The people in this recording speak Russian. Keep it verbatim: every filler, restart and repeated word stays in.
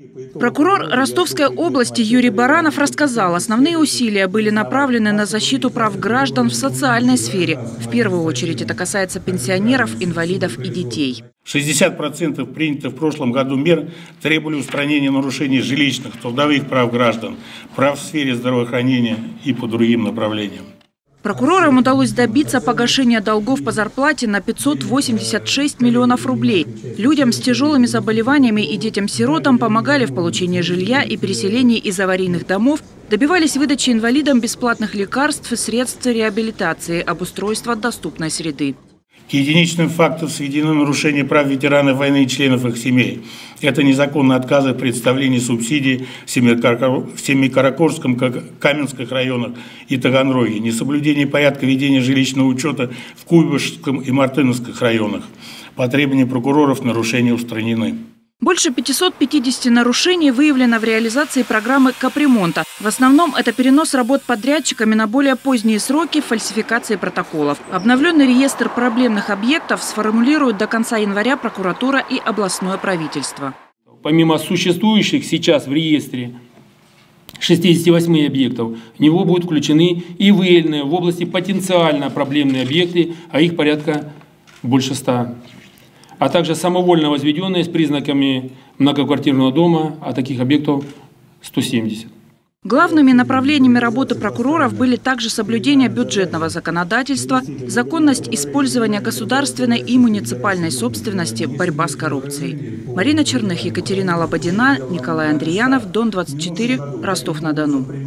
Прокурор Ростовской области Юрий Баранов рассказал, основные усилия были направлены на защиту прав граждан в социальной сфере. В первую очередь это касается пенсионеров, инвалидов и детей. шестьдесят процентов принятых в прошлом году мер требовали устранения нарушений жилищных, трудовых прав граждан, прав в сфере здравоохранения и по другим направлениям. Прокурорам удалось добиться погашения долгов по зарплате на пятьсот восемьдесят шесть миллионов рублей. Людям с тяжелыми заболеваниями и детям-сиротам помогали в получении жилья и переселении из аварийных домов, добивались выдачи инвалидам бесплатных лекарств и средств реабилитации, обустройства доступной среды. К единичным фактам сведены нарушения прав ветеранов войны и членов их семей. Это незаконные отказы в представлении субсидий в Семикаракорском, Каменских районах и Таганроге, несоблюдение порядка ведения жилищного учета в Куйбышевском и Мартыновских районах. По требованию прокуроров нарушения устранены. Больше пятисот пятидесяти нарушений выявлено в реализации программы капремонта. В основном это перенос работ подрядчиками на более поздние сроки, фальсификации протоколов. Обновленный реестр проблемных объектов сформулируют до конца января прокуратура и областное правительство. Помимо существующих сейчас в реестре шестидесяти восьми объектов, в него будут включены и выявленные в области потенциально проблемные объекты, а их порядка больше ста. А также самовольно возведенные с признаками многоквартирного дома, а таких объектов сто семьдесят. Главными направлениями работы прокуроров были также соблюдение бюджетного законодательства, законность использования государственной и муниципальной собственности, борьба с коррупцией. Марина Черных, Екатерина Лободина, Николай Андреянов, Дон двадцать четыре, Ростов-на-Дону.